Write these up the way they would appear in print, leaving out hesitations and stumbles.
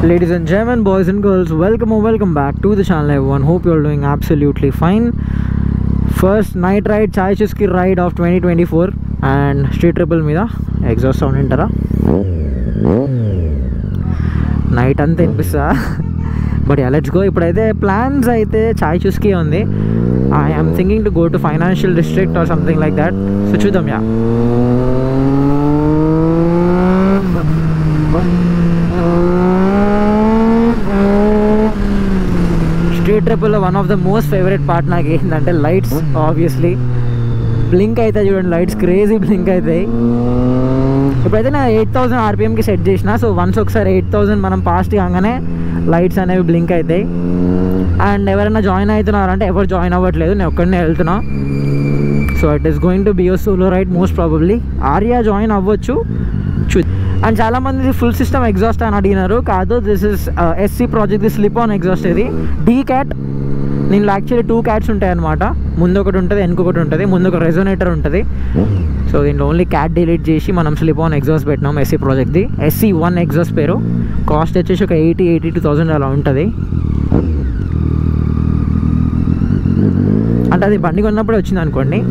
Ladies and gentlemen, boys and girls, welcome back to the channel everyone. Hope you are doing absolutely fine. First night ride, Chai Chuski ride of 2024 and street triple మీద exhaust sound వింటారా night అంతా వినిపిస్తా but let's go. ఇప్పుడైతే plans అయితే చాయ్ చూస్కి ఉంది. I am thinking to go to financial district or something like that. So చూద్దాం. యా స్ట్రీట్ ట్రిపుల్లో one of the most favourite part నాకు ఏంటంటే లైట్స్. ఆబ్వియస్లీ బ్లింక్ అవుతాయి చూడండి, లైట్స్ క్రేజీ బ్లింక్ అవుతాయి. ఇప్పుడైతే నేను 8000 RPMకి సెట్ చేసిన. సో వన్స్ ఒకసారి 8000 మనం పాస్ట్ కాగానే లైట్స్ అనేవి బ్లింక్ అవుతాయి. అండ్ ఎవరైనా జాయిన్ అవుతున్నారంటే ఎవరు జాయిన్ అవ్వట్లేదు, నేను ఒక్కడనే వెళ్తున్నా. So it is going to be your solo ride most probably. Arya join అవ్వచ్చు. అండ్ చాలామంది ఫుల్ సిస్టమ్ ఎగ్జాస్ట్ అని అడిగినారు. కాదు, this is SC project, the slip on exhaust. ఇది డీ క్యాట్. దీనిలో యాక్చువల్లీ 2 క్యాట్స్ ఉంటాయి అనమాట. ముందు ఒకటి ఉంటుంది, వెనుకొకటి ఉంటుంది. ముందు ఒక రెజోనేటర్ ఉంటుంది. సో దీంట్లో ఓన్లీ క్యాట్ డిలీట్ చేసి మనం స్లిప్ ఆన్ ఎగ్జాస్ట్ పెట్టినాం. SC ప్రాజెక్ట్ది SC1 ఎగ్జాస్ట్ పేరు. కాస్ట్ వచ్చేసి ఒక 82,000 అలా ఉంటుంది. అంటే అది బండి కొన్నప్పుడే వచ్చింది అనుకోండి.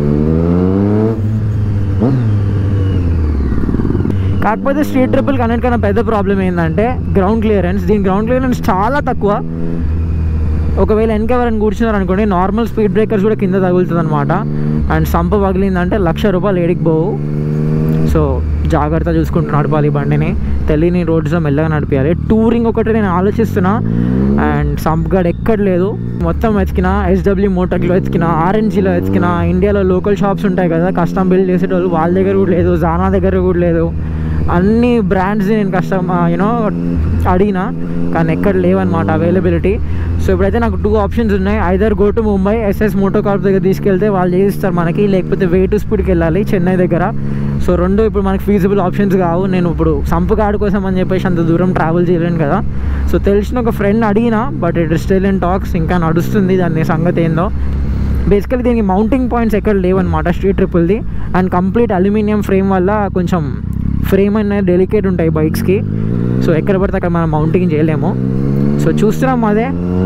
కాకపోతే స్ట్రీట్ ట్రిపుల్కి అన్నిటికన్నా పెద్ద ప్రాబ్లం ఏంటంటే గ్రౌండ్ క్లియరెన్స్. దీని గ్రౌండ్ క్లియరెన్స్ చాలా తక్కువ. ఒకవేళ వెనక ఎవరైనా కూర్చున్నారు అనుకోండి, నార్మల్ స్పీడ్ బ్రేకర్స్ కూడా కింద తగులుతుంది అనమాట. అండ్ సంప పగిలిందంటే ₹1,00,000 ఏడికి పోవు. సో జాగ్రత్త చూసుకుంటూ నడపాలి బండిని. తెలియని రోడ్స్లో మెల్లగా నడిపించాలి. టూరింగ్ ఒకటి నేను ఆలోచిస్తున్నా. అండ్ సంప్గాడ్ ఎక్కడ లేదు. మొత్తం వెతికినా, SW మోటార్లో వెతికినా, RNGలో వెతికినా, ఇండియాలో లోకల్ షాప్స్ ఉంటాయి కదా కస్టమ్ బిల్డ్ చేసేటోళ్ళు, వాళ్ళ దగ్గర కూడా లేదు. జానా దగ్గర కూడా లేదు. అన్ని బ్రాండ్స్ నేను అడిగినా కానీ ఎక్కడ లేవన్నమాట అవైలబిలిటీ. సో ఇప్పుడైతే నాకు 2 ఆప్షన్స్ ఉన్నాయి. Either go to Mumbai, SS Moto Corp దగ్గర తీసుకెళ్తే వాళ్ళు చేయిస్తారు మనకి, లేకపోతే వే టు స్పీడ్కి వెళ్ళాలి చెన్నై దగ్గర. సో రెండు ఇప్పుడు మనకి ఫీజిబుల్ ఆప్షన్స్ కావు. నేను ఇప్పుడు సంపుగాడు కోసం అని చెప్పేసి అంత దూరం ట్రావెల్ చేయలేను కదా. సో తెలిసిన ఒక ఫ్రెండ్ అడిగినా, but it is still in talks. ఇంకా నడుస్తుంది దాని సంగతి ఏందో. బేసికలీ దీనికి మౌంటింగ్ పాయింట్స్ ఎక్కడ లేవన్నమాట స్ట్రీట్ ట్రిపుల్ది. అండ్ కంప్లీట్ అల్యూమినియం ఫ్రేమ్ వల్ల కొంచెం ఫ్రేమ్ అనేది డెలికేట్ ఉంటాయి బైక్స్కి. సో ఎక్కడ పడితే అక్కడ మనం మౌంటింగ్ చేయలేము. సో చూస్తున్నాం అదే.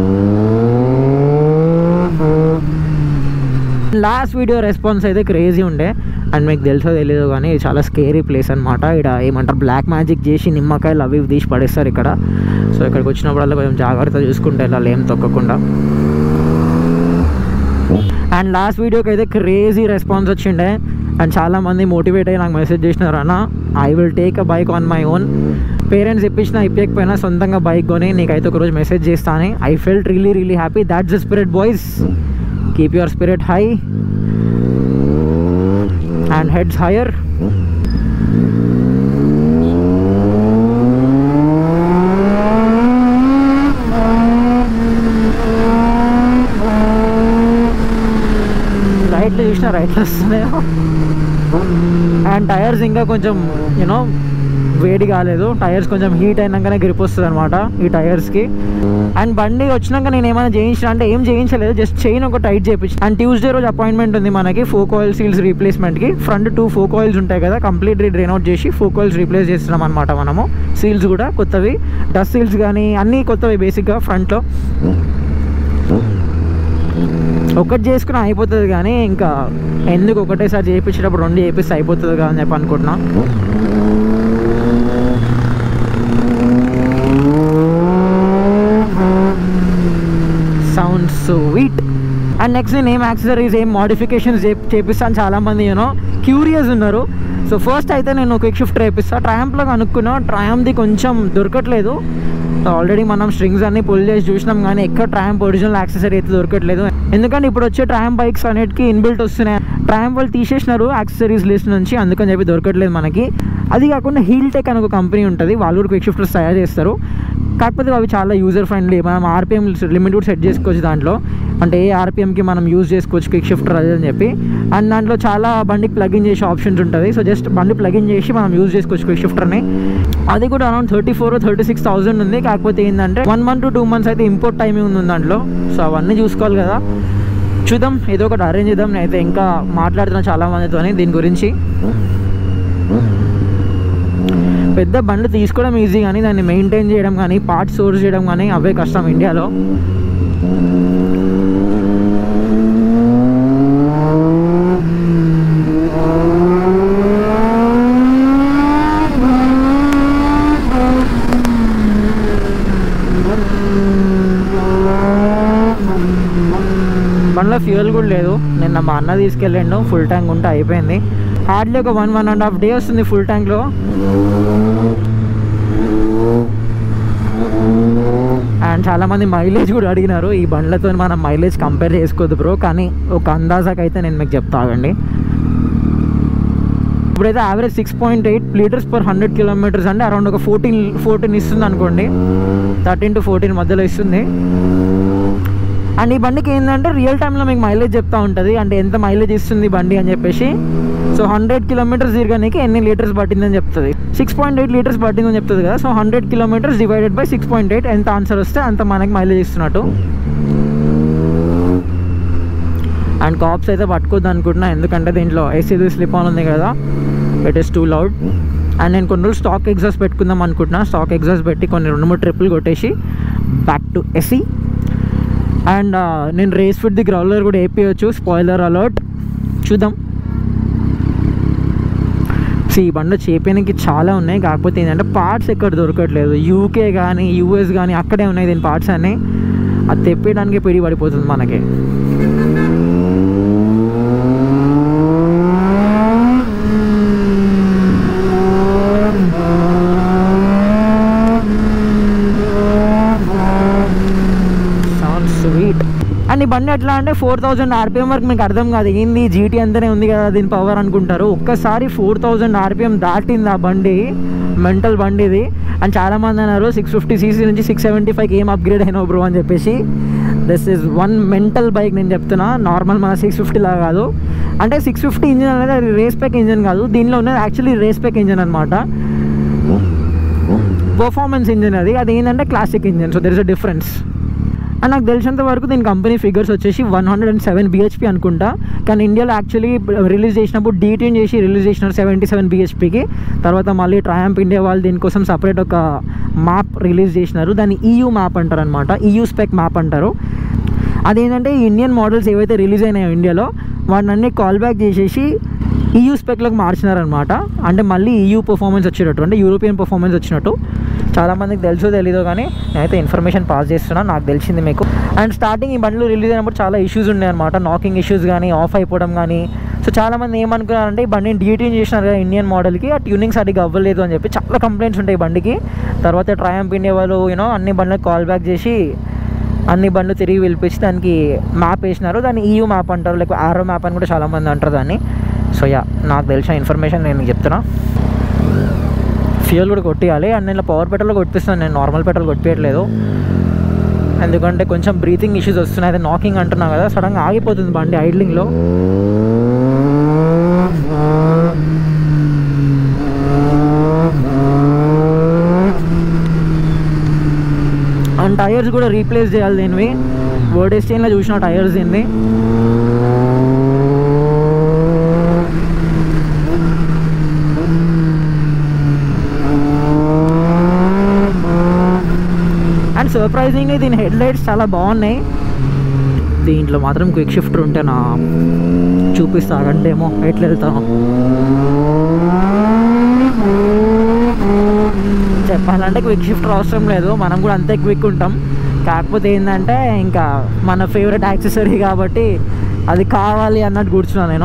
లాస్ట్ వీడియో రెస్పాన్స్ అయితే క్రేజీ ఉండే. అండ్ మీకు తెలుసో తెలీదు కానీ ఇది చాలా స్కేరీ ప్లేస్ అనమాట. ఇక్కడ ఏమంటారు, బ్లాక్ మ్యాజిక్ చేసి నిమ్మకాయలు అవి తీసి పడేస్తారు ఇక్కడ. సో ఇక్కడికి వచ్చినప్పుడల్లా కొంచెం జాగ్రత్త చూసుకుంటే వెళ్ళాలి, ఏం తొక్కకుండా. అండ్ లాస్ట్ వీడియోకి అయితే క్రేజీ రెస్పాన్స్ వచ్చిండే. అండ్ చాలామంది మోటివేట్ అయ్యి నాకు మెసేజ్ చేసినారు, అన్న I will take a bike on my own. Parents ఇప్పించినా ఇప్పకపోయినా సొంతంగా బైక్ కొని నీకైతే ఒకరోజు మెసేజ్ చేస్తాను. I felt really happy. That's the spirit boys. Keep your spirit high and heads higher. రైట్లో చూసినా రైట్లో వస్తున్నాయో. అండ్ టైర్స్ ఇంకా కొంచెం వేడి కాలేదు. టైర్స్ కొంచెం హీట్ అయినాకనే గ్రిప్ వస్తుంది అనమాట ఈ టైర్స్కి. అండ్ బండి వచ్చినాక నేను ఏమైనా చేయించిన అంటే ఏం చేయించలేదు, జస్ట్ చైన్ ఒక టైట్ చేయించి. అండ్ ట్యూస్డే రోజు అపాయింట్మెంట్ ఉంది మనకి ఫోక్ ఆయిల్ సీల్స్ రీప్లేస్మెంట్కి. ఫ్రంట్ 2 ఫోక్ ఆయిల్స్ ఉంటాయి కదా, కంప్లీట్లీ డ్రైన్ అవుట్ చేసి ఫోక్ ఆయిల్స్ రీప్లేస్ చేస్తున్నాం అనమాట మనము. సీల్స్ కూడా కొత్తవి, డస్ట్ సీల్స్ కానీ అన్నీ కొత్తవి బేసిక్గా ఫ్రంట్లో. ఒకటి చేసుకుని అయిపోతుంది కానీ ఇంకా ఎందుకు ఒకటేసారి చేయించేటప్పుడు 2 చేపిస్తే అయిపోతుంది కదా అని చెప్పి అనుకుంటున్నా. Sound sweet. అండ్ నెక్స్ట్ నేను ఏం యాక్సెసరీస్, ఏం మోడిఫికేషన్స్ చేపిస్తాను చాలామంది క్యూరియస్ ఉన్నారు. సో ఫస్ట్ అయితే నేను క్విక్ షిఫ్టర్ వేపిస్తాను. ట్రయాంప్లో కనుక్కున్నా, ట్రయాంప్ది కొంచెం దొరకట్లేదు. ఆల్రెడీ మనం స్ట్రింగ్స్ అన్ని పుల్ చేసి చూసినాం కానీ ఎక్కడ ట్రయాంప్ ఒరిజినల్ యాక్సెసరీ అయితే దొరకట్లేదు. ఎందుకంటే ఇప్పుడు వచ్చే ట్రయాంప్ బైక్స్ అన్నిటికీ ఇన్బిల్ట్ వస్తున్నాయి. ట్రయాంప్ వాళ్ళు తీసేసినారు యాక్సెసరీస్ లిస్ట్ నుంచి, అందుకని చెప్పి దొరకట్లేదు మనకి. అది కాకుండా హీల్ టెక్ అని ఒక కంపెనీ ఉంటుంది, వాళ్ళు కూడా క్విక్ షిఫ్టర్స్ తయారు చేస్తారు. కాకపోతే అవి చాలా యూజర్ ఫ్రెండ్లీ. మనం RPM లిమిట్ కూడా సెట్ చేసుకోవచ్చు దాంట్లో. అంటే ఏ RPMకి మనం యూజ్ చేసుకోవచ్చు క్విక్ షిఫ్టర్ అది అని చెప్పి. అండ్ దాంట్లో చాలా బండికి ప్లగిన్ చేసే ఆప్షన్స్ ఉంటుంది. సో జస్ట్ బండి ప్లగిన్ చేసి మనం యూజ్ చేసుకోవచ్చు క్విక్ షిఫ్టర్ని. అది కూడా అరౌండ్ 34,000-36,000 ఉంది. కాకపోతే ఏంటంటే 1 month to 2 months అయితే ఇంపోర్ట్ టైమింగ్ ఉంది దాంట్లో. సో అవన్నీ చూసుకోవాలి కదా. చూద్దాం, ఏదో ఒకటి అరేంజ్ చేద్దాం. నేనైతే ఇంకా మాట్లాడుతున్నా చాలా మందితో దీని గురించి. పెద్ద బండ్లు తీసుకోవడం ఈజీ కానీ దాన్ని మెయింటైన్ చేయడం కానీ పార్ట్స్ సోర్స్ చేయడం కానీ అవే కష్టం ఇండియాలో. బండ్లో ఫ్యూయల్ కూడా లేదు. నిన్న మా అన్న తీసుకెళ్ళిండు, ఫుల్ ట్యాంక్ ఉంటే అయిపోయింది. హార్డ్లీ ఒక 1.5 డే వస్తుంది ఫుల్ ట్యాంక్లో. అండ్ చాలామంది మైలేజ్ కూడా అడిగినారు. ఈ బండ్లతో మనం మైలేజ్ కంపేర్ చేసుకోవద్దు బ్రో, కానీ ఒక అందాజాకైతే నేను మీకు చెప్తాగండి. ఇప్పుడైతే యావరేజ్ 6.8 లీటర్స్ పర్ 100 కిలోమీటర్స్ అంటే అరౌండ్ ఒక 14 ఇస్తుంది అనుకోండి. 13 to 14 మధ్యలో ఇస్తుంది. అండ్ ఈ బండికి ఏంటంటే రియల్ టైంలో మీకు మైలేజ్ చెప్తా ఉంటుంది, అంటే ఎంత మైలేజ్ ఇస్తుంది బండి అని చెప్పేసి. సో 100 కిలోమీటర్స్ తిరగడానికి ఎన్ని లీటర్స్ పట్టిందని చెప్తుంది. 6.8 లీటర్స్ పట్టిందని చెప్తుంది కదా. సో 100 కిలోమీటర్స్ డివైడెడ్ బై 6.8 ఎంత ఆన్సర్ వస్తే అంత మనకి మైలేజ్ ఇస్తున్నట్టు. అండ్ కాప్స్ అయితే పట్టుకోద్దు అనుకుంటున్నా, ఎందుకంటే దీంట్లో ఏసీ స్లిప్ ఆన్ ఉంది కదా, it is too loud. And నేను కొన్ని రోజులు స్టాక్ ఎగ్జాస్ట్ పెట్టుకుందాం అనుకుంటున్నా. స్టాక్ ఎగ్జాస్ట్ పెట్టి కొన్ని 2-3 ట్రిప్పులు కొట్టేసి బ్యాక్ టు ఏసీ. అండ్ నేను రేస్ ఫిట్ ది గ్రౌలర్ కూడా వేపించవచ్చు. స్పాయిలర్ అలర్ట్, చూద్దాం. ఈ బండి చేపేయడానికి చాలా ఉన్నాయి, కాకపోతే ఏంటంటే పార్ట్స్ ఎక్కడ దొరకట్లేదు. యూకే కానీ యూఎస్ కానీ అక్కడే ఉన్నాయి దీని పార్ట్స్ అన్నీ. అది తెప్పేయడానికి పిడి పడిపోతుంది మనకి. అండ్ ఈ బండి ఎట్లా అంటే 4000 RPM వరకు మీకు అర్థం కాదు, ఏంది జీటీ అంతనే ఉంది కదా దీని పవర్ అనుకుంటారు. ఒక్కసారి 4000 RPM దాటింది ఆ బండి, మెంటల్ బండి ఇది. అండ్ చాలామంది అన్నారు 650cc నుంచి 675కి ఏం అప్గ్రేడ్ అయినావు బ్రో అని చెప్పేసి. This is one mental bike, నేను చెప్తున్నా. నార్మల్ మన 650 లా కాదు. అంటే 650 ఇంజిన్ అనేది అది రేస్ ప్యాక్ ఇంజిన్ కాదు, దీనిలో ఉన్నది యాక్చువల్లీ రేస్ ప్యాక్ ఇంజిన్ అనమాట. పర్ఫార్మెన్స్ ఇంజిన్ అది ఏంటంటే classic engine. So there is a difference. And నాకు తెలిసినంత వరకు దీని కంపెనీ ఫిగర్స్ వచ్చేసి 107 bhp అనుకుంటా. కానీ ఇండియాలో యాక్చువల్లీ రిలీజ్ చేసినప్పుడు డీట్యూన్ చేసి రిలీజ్ చేసినారు 77 bhpకి. తర్వాత మళ్ళీ ట్రయంఫ్ ఇండియా వాళ్ళు దీనికోసం సపరేట్ ఒక మ్యాప్ రిలీజ్ చేసినారు, దాన్ని EU మ్యాప్ అంటారు అనమాట. EU స్పెక్ మ్యాప్ అంటారు. అదేంటంటే ఇండియన్ మోడల్స్ ఏవైతే రిలీజ్ అయినాయో ఇండియాలో వాటిని కాల్ బ్యాక్ చేసేసి EU స్పెక్లోకి మార్చినారనమాట. అంటే మళ్ళీ EU పర్ఫార్మెన్స్ వచ్చేటట్టు, అంటే యూరోపియన్ పర్ఫార్మెన్స్ వచ్చినట్టు. చాలామందికి తెలుసో తెలీదో కానీ నేనైతే ఇన్ఫర్మేషన్ పాస్ చేస్తున్నాను, నాకు తెలిసింది మీకు. అండ్ స్టార్టింగ్ ఈ బండ్లు రిలీజ్ అయినప్పుడు చాలా ఇష్యూస్ ఉన్నాయి అనమాట, నాకింగ్ ఇష్యూస్ కానీ ఆఫ్ అయిపోవడం కానీ. సో చాలామంది ఏమనుకున్నారంటే ఈ బండిని డీట్యూన్ చేసినారు కదా ఇండియన్ మోడల్కి, ఆ ట్యూనింగ్ సరిగ్గా అవ్వలేదు అని చెప్పి చాలా కంప్లైంట్స్ ఉంటాయి ఈ బండికి. తర్వాత ట్రయంఫ్ ఇండియా వాళ్ళు అన్ని బండ్లకు కాల్ బ్యాక్ చేసి అన్ని బండ్లు తిరిగి పిలిపించి దానికి మ్యాప్ వేసినారు. దాన్ని EU మ్యాప్ అంటారు, లేకపోతే ఆరో మ్యాప్ అని కూడా చాలామంది అంటారు దాన్ని. సో నాకు తెలిసిన ఇన్ఫర్మేషన్ నేను చెప్తున్నా. ఫ్యూయల్ కూడా కొట్టియాలి. అండ్ నేను పవర్ పెట్రోల్ కొట్టిస్తాను, నేను నార్మల్ పెట్రోల్ కొట్టియట్లేదు. ఎందుకంటే కొంచెం బ్రీతింగ్ ఇష్యూస్ వస్తున్నాయి. అదే నాకింగ్ అంటున్నా కదా, సడన్గా ఆగిపోతుంది బండి ఐడ్లింగ్లో. అండ్ టైర్స్ కూడా రీప్లేస్ చేయాలి దీనివి. వర్డ్ ఎస్టైన్లో చూసిన టైర్స్ దీన్ని. అండ్ సర్ప్రైజింగ్లీ దీని హెడ్ లైట్స్ చాలా బాగున్నాయి. దీంట్లో మాత్రం క్విక్ షిఫ్టర్ ఉంటే నా చూపిస్తా కంటేమో ఎట్లా వెళ్తాను. చెప్పాలంటే క్విక్ షిఫ్టర్ అవసరం లేదు, మనం కూడా అంతే క్విక్ ఉంటాం. కాకపోతే ఏంటంటే ఇంకా మన ఫేవరెట్ యాక్సెసరీ కాబట్టి అది కావాలి అన్నట్టు కూర్చున్నాను నేను.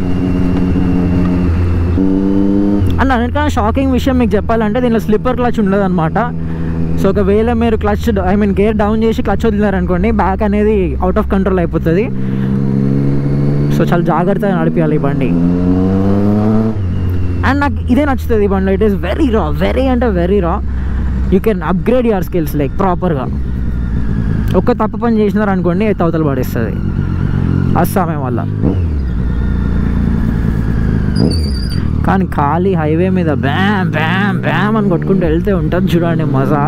అండ్ అన్నిటికన్నా షాకింగ్ విషయం మీకు చెప్పాలంటే దీనిలో స్లిప్పర్ క్లచ్ ఉండదు అనమాట. సో ఒకవేళ మీరు క్లచ్ గేర్ డౌన్ చేసి క్లచ్ వదిలారనుకోండి, బ్యాక్ అనేది అవుట్ ఆఫ్ కంట్రోల్ అయిపోతుంది. సో చాలా జాగ్రత్తగా నడిపించాలి ఈ బండి. అండ్ నాకు ఇదే నచ్చుతుంది ఈ బండి. It is very raw, very అంటే very raw. You can upgrade your skills like ప్రాపర్గా. ఒక్క తప్పు పని చేసినారు అనుకోండి, అయితే అవతల పడేస్తుంది ఆ సమయం వల్ల. కానీ ఖాళీ హైవే మీద బ్యామ్ బ్యామ్ బ్యామ్ అని కొట్టుకుంటూ వెళ్తే ఉంటుంది చూడండి మజా.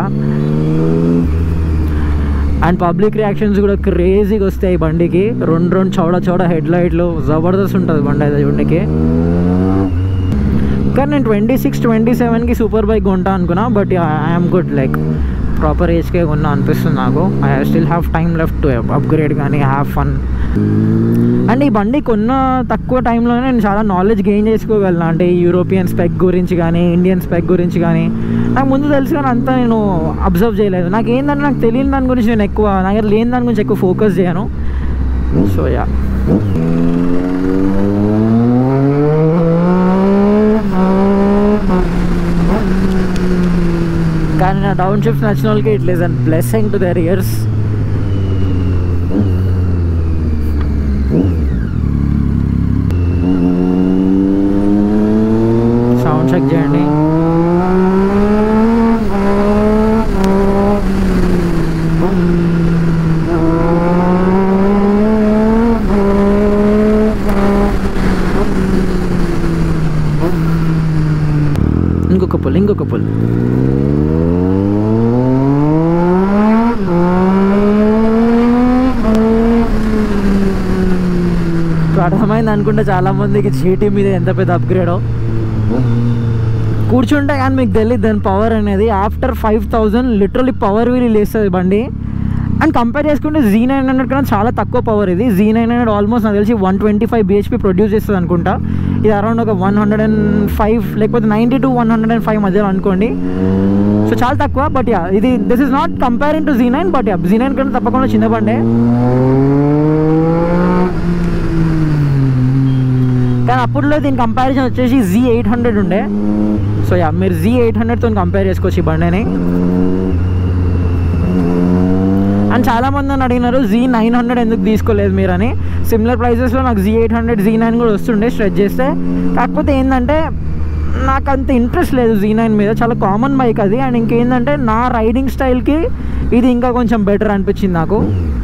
అండ్ పబ్లిక్ రియాక్షన్స్ కూడా క్రేజీగా వస్తాయి బండికి. రెండు చౌడ హెడ్ లైట్లు, జబర్దస్త్ ఉంటుంది బండి అయితే చూడడానికి. కానీ నేను 26-27కి సూపర్ బైక్ కొంటా అనుకున్నా, but I'm good, like proper ఏజ్కే కొన్నా అనిపిస్తుంది నాకు. I still have time left to upgrade కానీ హ్యావ్ ఫన్. అండ్ ఈ బండి కొన్న తక్కువ టైంలోనే నేను చాలా నాలెడ్జ్ గెయిన్ చేసుకోగలను. అంటే యూరోపియన్ స్పెక్ గురించి కానీ ఇండియన్ స్పెక్ గురించి కానీ నాకు ముందు తెలుసు, కానీ అంతా నేను అబ్జర్వ్ చేయలేదు. నాకు ఏంటంటే నాకు తెలియని దాని గురించి నేను ఎక్కువ, నా దగ్గర లేని దాని గురించి ఎక్కువ ఫోకస్ చేయను. సో యా, కానీ నా డౌన్ షిఫ్ట్స్ నచ్చిన వాళ్ళకి it is an blessing to their ears. Sound check చేయండి. ఇంకొక పుల్ అర్థమైంది అనుకుంటే చాలా మందికి జీటీ మీద ఎంత పెద్ద అప్గ్రేడో. కూర్చుంటే కానీ మీకు తెలియదు దాని పవర్ అనేది. ఆఫ్టర్ 5000 లిటరలీ పవర్ వీల్ వేస్తుంది బండి. అండ్ కంపేర్ చేసుకుంటే Z900 కన్నా చాలా తక్కువ పవర్ ఇది. Z900 ఆల్మోస్ట్ నాకు తెలిసి 125 bhp ప్రొడ్యూస్ చేస్తుంది అనుకుంటా. ఇది అరౌండ్ ఒక 105 లేకపోతే 90 to 105 మధ్యలో అనుకోండి. సో చాలా తక్కువ. బట్ యా, ఇది this is not comparing to Z9, but yeah Z9 కన్నా తప్పకుండా చిన్న బండే. కానీ అప్పుడులో దీని కంపారిజన్ వచ్చేసి Z800 ఉండే. సో యా, మీరు Z800తో కంపేర్ చేసుకోవచ్చు ఈ బండిని. అండ్ చాలామంది నన్ను అడిగినారు Z900 ఎందుకు తీసుకోలేదు మీరు అని. సిమిలర్ ప్రైజెస్లో నాకు Z800 Z9 కూడా వస్తుండే స్ట్రెచ్ చేస్తే. కాకపోతే ఏంటంటే నాకు అంత ఇంట్రెస్ట్ లేదు Z9 మీద. చాలా కామన్ బైక్ అది. అండ్ ఇంకేంటంటే నా రైడింగ్ స్టైల్కి ఇది ఇంకా కొంచెం బెటర్ అనిపించింది నాకు.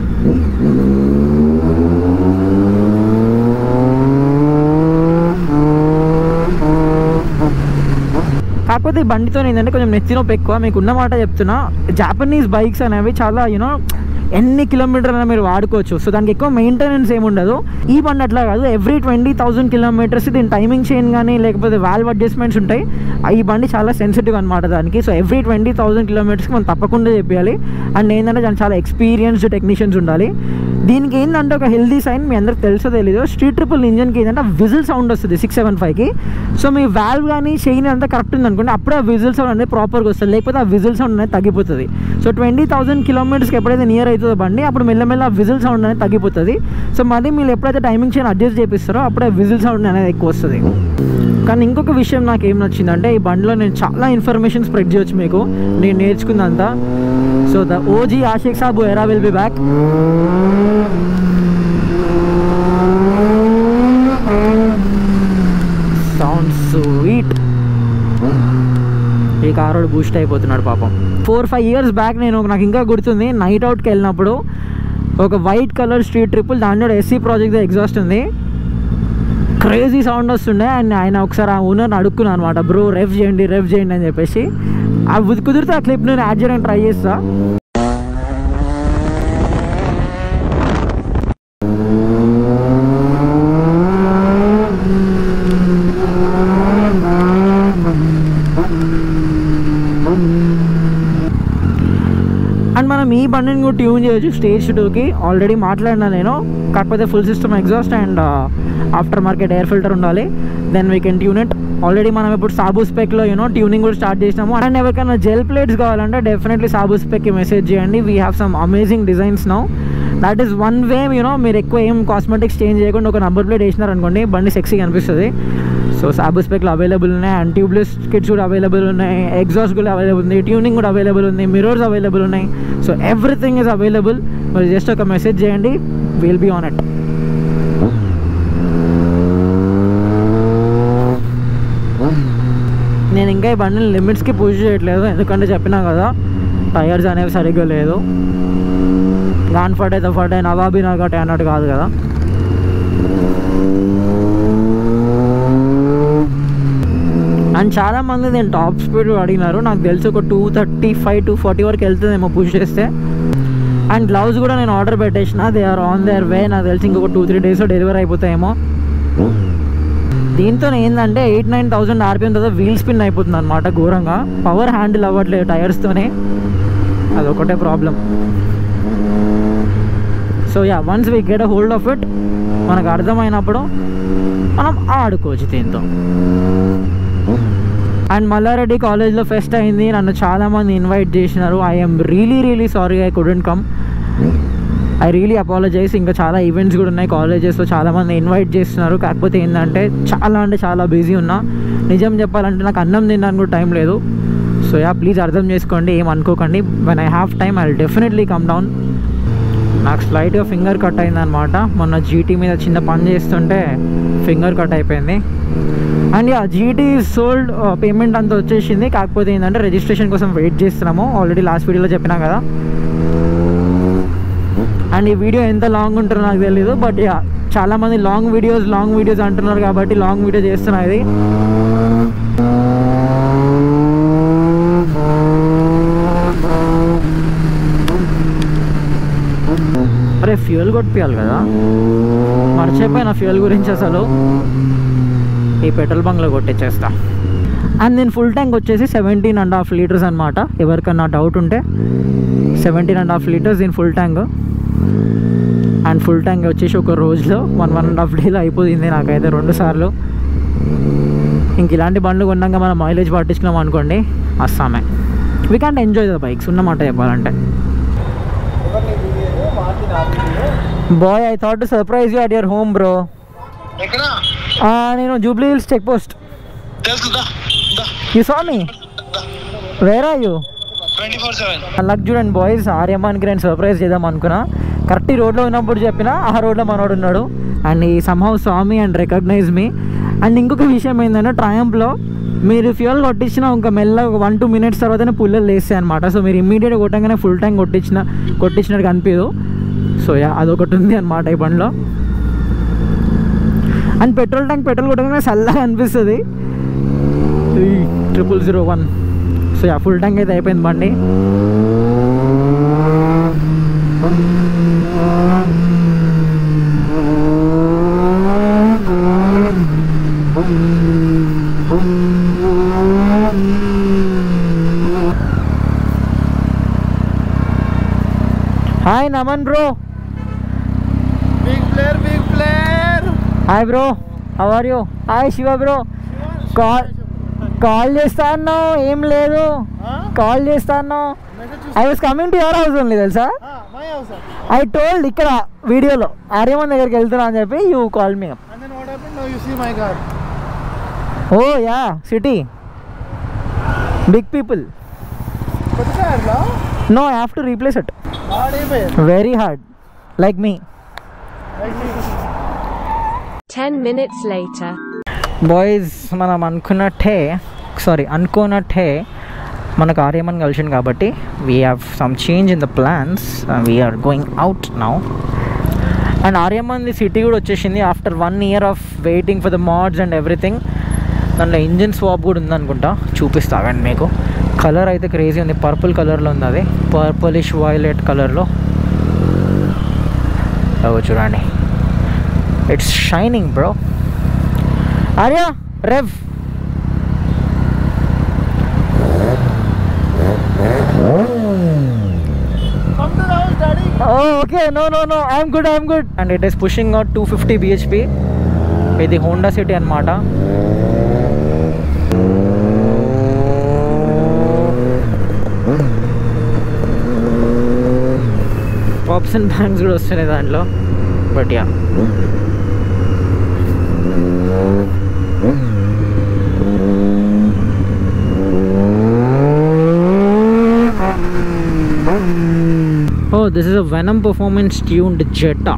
కాకపోతే ఈ బండితో ఏంటంటే కొంచెం నెత్తి నొప్పి ఎక్కువ. మీకు ఉన్న మాట చెప్తున్నా, జాపనీస్ బైక్స్ అనేవి చాలా ఎన్ని కిలోమీటర్లు మీరు వాడుకోవచ్చు. సో దానికి ఎక్కువ మెయింటెనెన్స్ ఏమి ఉండదు. ఈ బండి అట్లా కాదు, ఎవ్రీ 20,000 kilometers దీని టైమింగ్ చైన్ కానీ లేకపోతే వాల్వ్ అడ్జస్ట్మెంట్స్ ఉంటాయి. ఈ బండి చాలా సెన్సిటివ్ అనమాట దానికి. సో ఎవ్రీ 20,000 kilometersకి మనం తప్పకుండా చెప్పాలి. అండ్ ఏంటంటే దానికి చాలా ఎక్స్పీరియన్స్డ్ టెక్నీషియన్స్ ఉండాలి. దీనికి ఏంటంటే ఒక హెల్దీ సైన్ మీ అందరికి తెలుసో తెలీదు, స్ట్రీట్ ట్రిపుల్ ఇంజన్కి ఏంటంటే విజిల్ సౌండ్ వస్తుంది 675కి. సో మీ వాల్వ్ కానీ చైన్ అంతా కరెక్ట్ ఉంది అనుకోండి, అప్పుడే ఆ విజిల్ సౌండ్ అనేది ప్రాపర్గా వస్తుంది. లేకపోతే ఆ విజిల్ సౌండ్ అనేది తగ్గిపోతుంది. సో 20,000 kilometersకి ఎప్పుడైతే నియర్ అవుతుందో బండి, అప్పుడు మెల్లమెల్ల ఆ విజిల్ సౌండ్ అనేది తగ్గిపోతుంది. సో మళ్ళీ మీరు ఎప్పుడైతే టైమింగ్ చైన్ అడ్జస్ట్ చేపిస్తారో అప్పుడే విజిల్ సౌండ్ అనేది ఎక్కువ వస్తుంది. కానీ ఇంకొక విషయం నాకు ఏం నచ్చిందంటే, ఈ బండిలో నేను చాలా ఇన్ఫర్మేషన్ స్ప్రెడ్ చేయొచ్చు మీకు, నేను నేర్చుకుందంతా. So the OG Ashiq Sabu era will be back. Sound sweet. ఈ కారోడు బూస్ట్ అయిపోతున్నాడు పాపం. 4-5 years బ్యాక్ నాకు ఇంకా గుర్తుంది, నైట్ అవుట్కి వెళ్ళినప్పుడు ఒక వైట్ కలర్ స్ట్రీట్ ట్రిపుల్, దాంట్లో SC ప్రాజెక్ట్ ఎగ్జాస్ట్ ఉంది, క్రేజీ సౌండ్ వస్తుండే. అండ్ ఆయన ఒకసారి ఆ ఓనర్ని అడుక్కున్నాను అనమాట, బ్రో రెవ్ చేయండి అని చెప్పేసి. అది కుదిరితే ఆ క్లిప్ నేను యాడ్ చేయడానికి ట్రై చేస్తా. అండ్ మనం ఈ బండిని కూడా ట్యూన్ చేయొచ్చు Stage 2కి. ఆల్రెడీ మాట్లాడినా నేను, కాకపోతే full system exhaust and after market air filter ఉండాలి. Then we can tune it. Already మనం ఇప్పుడు సాబు స్పెక్లో ట్యూనింగ్ కూడా స్టార్ట్ చేసినాము. అండ్ ఎవరికైనా జెల్ ప్లేట్స్ కావాలంటే డెఫినెట్లీ సాబు స్పెక్కి మెసేజ్ చేయండి. We have some amazing designs now. That is one way. మీరు ఎక్కువ ఏం కాస్మెటిక్స్ చేంజ్ చేయకుండా ఒక నంబర్ ప్లేట్ వేసినారనుకోండి, బండి సెక్సీగా అనిపిస్తుంది. సో సాబు స్పెక్లో అవైలబుల్ ఉన్నాయి. అండ్ ట్యూబ్లెస్ కిట్స్ కూడా అవైలబుల్ ఉన్నాయి, ఎగ్జాస్ట్ కూడా అవైలబుల్ ఉంది, ట్యూనింగ్ కూడా అవైలబుల్ ఉంది, మిరర్స్ అవైలబుల్ ఉన్నాయి. So everything is available. మరి జస్ట్ ఒక మెసేజ్ చేయండి, విల్ బీ ఆన్ ఇట్. నేను ఇంకా ఈ బండిని లిమిట్స్కి పుష్ చేయట్లేదు, ఎందుకంటే చెప్పినా కదా టైర్స్ అనేవి సరిగ్గా లేదు. గాన్ ఫటే తఫటే నవాబీ నగటే అన్నట్టు కాదు కదా. అండ్ చాలామంది నేను టాప్ స్పీడ్ అడిగినారు. నాకు తెలిసి ఒక 235-240 వరకు వెళ్తుందేమో పుష్ చేస్తే. అండ్ గ్లౌజ్ కూడా నేను ఆర్డర్ పెట్టేసిన, they are on their way. నాకు తెలిసి ఇంకొక 2-3 days డెలివరీ అయిపోతాయేమో. దీంతో ఏంటంటే 8-9,000 ఆర్పిఎం తర్వాత వీల్ స్పిన్ అయిపోతుంది అనమాట ఘోరంగా. పవర్ హ్యాండిల్ అవ్వట్లేదు టైర్స్తోనే, అదొకటే problem. So yeah, once we get a hold of it మనకు అర్థమైనప్పుడు మనం ఆడుకోవచ్చు దీంతో. అండ్ మల్లారెడ్డి కాలేజ్లో ఫెస్ట్ అయింది, నన్ను చాలామంది ఇన్వైట్ చేసినారు. I'm really sorry I couldn't come. I really apologise. ఇంకా చాలా ఈవెంట్స్ కూడా ఉన్నాయి కాలేజెస్లో, చాలామంది ఇన్వైట్ చేస్తున్నారు. కాకపోతే ఏంటంటే చాలా బిజీ ఉన్నా. నిజం చెప్పాలంటే నాకు అన్నం తినడానికి కూడా టైం లేదు. సో యా, ప్లీజ్ అర్థం చేసుకోండి, ఏం అనుకోకండి. When I have time I will definitely come down. నాకు స్లైట్గా ఫింగర్ కట్ అయిందనమాట. మొన్న జీటీ మీద చిన్న పని చేస్తుంటే ఫింగర్ కట్ అయిపోయింది. And yeah, GT sold, payment అంతా వచ్చేసింది. కాకపోతే ఏంటంటే రిజిస్ట్రేషన్ కోసం వెయిట్ చేస్తున్నాము. ఆల్రెడీ లాస్ట్ వీడియోలో చెప్పినా కదా. అండ్ ఈ వీడియో ఎంత లాంగ్ ఉంటుందో నాకు తెలీదు, బట్ యా, చాలామంది లాంగ్ వీడియోస్ అంటున్నారు కాబట్టి లాంగ్ వీడియో చేస్తున్నా ఇది. అరే ఫ్యూయల్ కొట్టియాలి కదా, మర్చిపోయిన ఫ్యూయల్ గురించి. అసలు ఈ పెట్రోల్ బంక్లో కొట్టించేస్తా. అండ్ నేను ఫుల్ ట్యాంక్ వచ్చేసి 17.5 లీటర్స్ అనమాట. ఎవరికన్నా డౌట్ ఉంటే 17.5 లీటర్స్ దీని full tank. And full tank వచ్చేసి ఒక రోజులో 1.5 డేలో అయిపోయింది నాకైతే 2 సార్లు. ఇంక ఇలాంటి బండ్లు కొన్నాక మనం మైలేజ్ పట్టించుకున్నాం అనుకోండి, అస్సామే. We can't enjoy the bikes ఉన్నమాట చెప్పాలంటే. Boy, I thought to surprise you at your home bro. నేను Jubilee Hills check post. You saw me? Where are you? Luck చూడండి బాయ్స్, ఆర్యమాన్కి నేను సర్ప్రైజ్ చేద్దాం అనుకున్నా. కరెక్ట్ ఈ రోడ్లో ఉన్నప్పుడు చెప్పిన, ఆ రోడ్లో మనోడు ఉన్నాడు. అండ్ ఈ somehow saw me and recognise me. And ఇంకొక విషయం ఏంటంటే, ట్రయంప్లో మీరు ఫ్యూయల్ కొట్టించిన ఇంకా మెల్లగా 1-2 మినిట్స్ తర్వాతనే పుల్లలు లేస్తాయి అనమాట. సో మీరు ఇమ్మీడియట్గా కొట్టంగానే ఫుల్ ట్యాంక్ కొట్టించినట్టు కనిపించదు. సో యా, అదొకటి ఉంది అనమాట ఈ బండిలో. అండ్ పెట్రోల్ కొట్టగానే చల్లగా అనిపిస్తుంది. 3001. సో యా, ఫుల్ ట్యాంక్ అయితే అయిపోయింది బండి. Hi Naman bro. Big player. Hi bro, how are you? Hi Shiva bro. Call చేస్తా అన్నావు, ఏం లేదు. కాల్ చేస్తా అన్నావు. I was coming to your house only, తెలుసా? ఐ టోల్డ్ ఇక్కడ వీడియోలో ఆర్యమన్ దగ్గరికి వెళ్తున్నా అని చెప్పి you call me up. Oh yeah, City big people. No, I have to replace it. Very hard. Like me. 10 minutes later. Boys, మనం అనుకున్నట్టే మనకు ఆర్యమన్ కలిసింది కాబట్టి we have some change in the plans. We are going out now. And Aryaman the City కూడా వచ్చేసింది after 1 year of waiting for the mods and everything. దాంట్లో engine swap కూడా ఉందనుకుంటా, చూపిస్తావండి మీకు. కలర్ అయితే క్రేజీ ఉంది, పర్పుల్ కలర్లో ఉంది. అది పర్పులిష్ వైలెట్ కలర్లో. చూడండి, it's shining bro. Arya rev. Okay, no I'm good. And it is pushing out 250 bhp. ఇది హోండా సిటీ అనమాట. పాప్స్ అండ్ బ్యాంగ్స్ కూడా వస్తున్నాయి దాంట్లో, but yeah. Oh, this is a Venom performance tuned Jetta.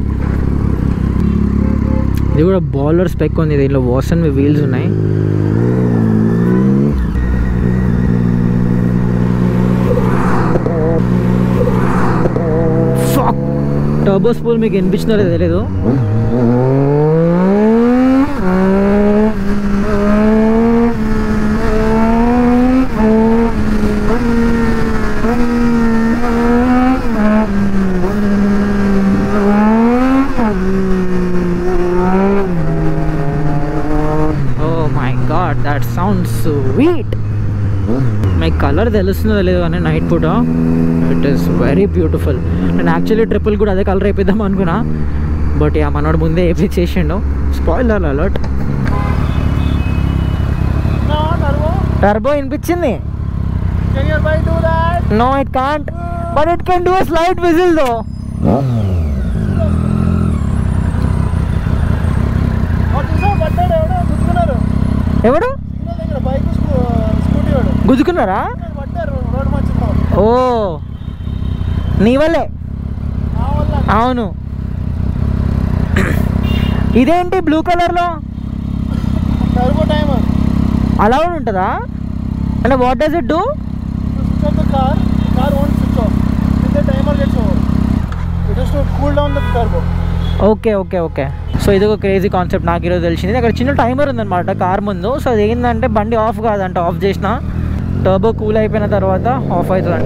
ఇది కూడా baller spec ఉంది. దీంట్లో Vossen wheels ఉన్నాయి. టర్బో స్పూల్ మీకు వినిపించినారో తెలియదు. That sound sweet. మీకు కలర్ తెలుస్తుందో లేదో కానీ నైట్ పూట ఇట్ ఈస్ వెరీ బ్యూటిఫుల్. నేను యాక్చువల్లీ ట్రిపుల్ కూడా అదే కలర్ వేపిద్దాం అనుకున్నా, బట్ మనోడు ముందే వేపించేసిండు. Spoiler alert. టర్బో వినిపించింది. No it can't, but it can do a slight whistle though. ఎవడు గుద్దుకున్నారా? ఓ నీ వల్లే. అవును. ఇదేంటి బ్లూ కలర్లో అలా కూడా ఉంటుందా? అంటే what does it do? Okay okay okay. So ఇది ఒక క్రేజీ కాన్సెప్ట్ నాకు ఈరోజు తెలిసింది. అక్కడ చిన్న టైమర్ ఉందన్నమాట కార్ ముందు. సో అది ఏంటంటే బండి ఆఫ్ కాదంట, ఆఫ్ చేసిన టర్బో కూల్ అయిపోయిన తర్వాత ఆఫ్ అవుతుందంట.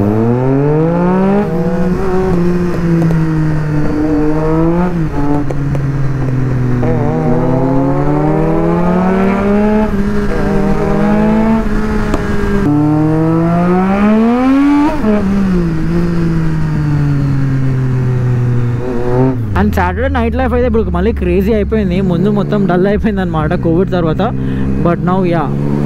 అండ్ సాటర్డే నైట్ లైఫ్ అయితే ఇప్పుడు మళ్ళీ క్రేజీ అయిపోయింది. ముందు మొత్తం డల్ అయిపోయింది అనమాట కోవిడ్ తర్వాత. But now yeah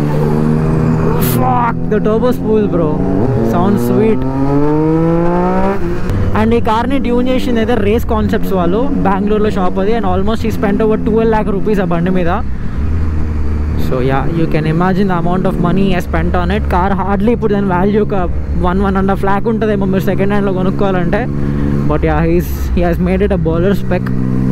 fuck the turbo spool bro, sounds sweet. And ఈ కార్ని ట్యూన్ చేసింది అయితే రేస్ కాన్సెప్ట్స్ వాళ్ళు, బెంగళూరులో షాప్ అది. అండ్ ఆల్మోస్ట్ ఈ స్పెండ్ ఓవర్ 12 lakh rupees ఆ బండి మీద. So yeah you can imagine the amount of money I spent on it. Car hardly ఇప్పుడు దాని వాల్యూ ఒక 1.5 lakh ఉంటుందేమో మీరు సెకండ్ హ్యాండ్లో కొనుక్కోవాలంటే. But yeah he has made it a baller spec.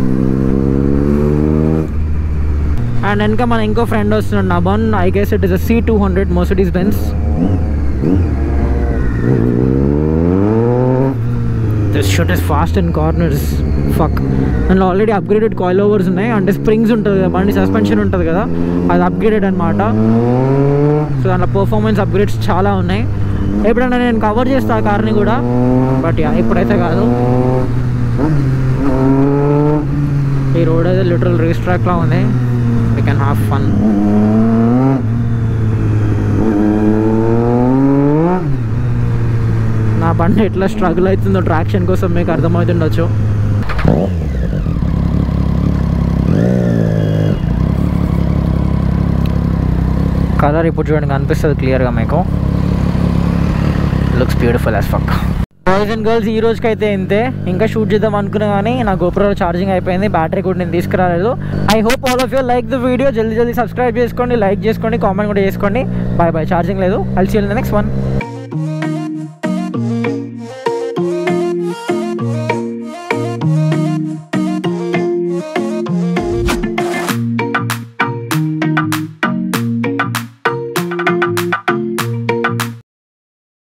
And వెనక మన ఇంకో ఫ్రెండ్ వస్తున్నాడు Naban. I guess it is a C200 Mercedes Benz. This shit is fast in corners. Fuck. దాంట్లో ఆల్రెడీ అప్గ్రేడెడ్ కాయిల్ ఓవర్స్ ఉన్నాయి. అంటే springs ఉంటుంది కదా, బండి సస్పెన్షన్ ఉంటుంది కదా, అది అప్గ్రేడెడ్ అనమాట. సో దాంట్లో పర్ఫార్మెన్స్ అప్గ్రేడ్స్ చాలా ఉన్నాయి. ఎప్పుడైనా నేను కవర్ చేస్తా ఆ కార్ని కూడా, బట్ యా ఇప్పుడైతే కాదు. ఈ రోడ్ అయితే లిటరల్ రేస్ ట్రాక్లా ఉంది. We can have fun. నా బండి ఎట్లా స్ట్రగుల్ అవుతుందో ట్రాక్షన్ కోసం మీకు అర్థమవుతుండొచ్చు. కలర్ ఇప్పుడు చూడండి కనిపిస్తుంది క్లియర్గా మీకు. Looks beautiful as fuck. Boys and girls ఈ రోజుకి అయితే ఇంతే. ఇంకా షూట్ చేద్దాం అనుకున్నా కానీ నా GoPro ఛార్జింగ్ అయిపోయింది, బ్యాటరీ కూడా నేను తీసుకురాలేదు. I hope all of you like the video. జల్దీ సబ్స్క్రైబ్ చేసుకోండి, లైక్ చేసుకోండి, కామెంట్ కూడా చేసుకోండి. Bye bye. ఛార్జింగ్ లేదు. I'll see you in the next one.